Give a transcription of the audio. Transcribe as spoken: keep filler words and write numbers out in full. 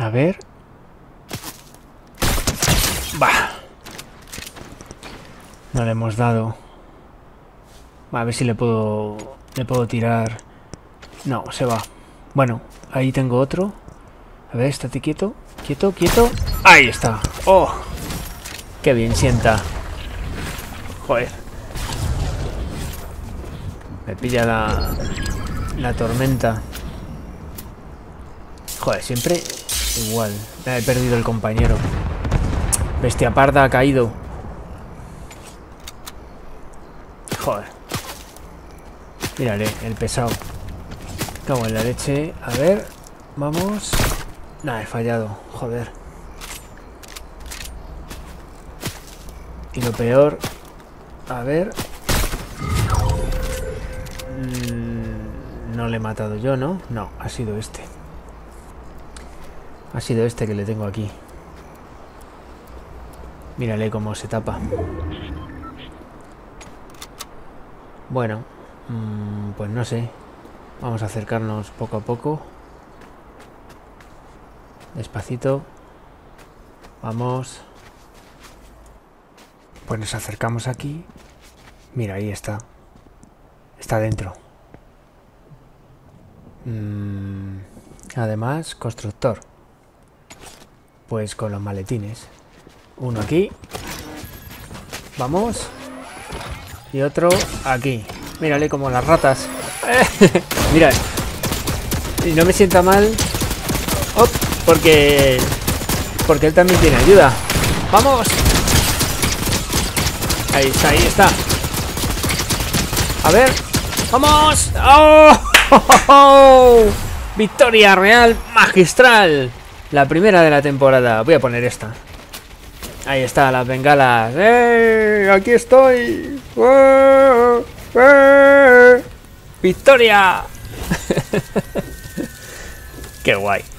A ver. Bah. No le hemos dado. A ver si le puedo... Le puedo tirar... No, se va. Bueno, ahí tengo otro. A ver, estate quieto. Quieto, quieto. Ahí está. ¡Oh! ¡Qué bien sienta! Joder. Me pilla la... La tormenta. Joder, siempre igual. He perdido el compañero. Bestia parda ha caído. Joder. Mírale, el pesado. Cago en la leche. A ver. Vamos. Nah, he fallado. Joder. Y lo peor... A ver... Mm, no le he matado yo, ¿no? No, ha sido este. Ha sido este que le tengo aquí. Mírale cómo se tapa. Bueno, mmm, pues no sé. Vamos a acercarnos poco a poco. Despacito. Vamos. Pues nos acercamos aquí. Mira, ahí está. Está dentro. Mm, además, constructor. Pues con los maletines. Uno aquí. Vamos. Y otro aquí. Mírale como las ratas. Mira. Y no me sienta mal. Oh, porque... Porque él también tiene ayuda. ¡Vamos! Ahí está, ahí está. A ver. ¡Vamos! ¡Oh! ¡Oh, oh, oh! ¡Victoria real magistral! La primera de la temporada. Voy a poner esta. Ahí está, las bengalas. ¡Eh! ¡Aquí estoy! ¡Eh! ¡Eh! ¡Victoria! ¡Qué guay!